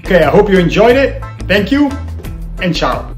Okay, I hope you enjoyed it. Thank you and ciao.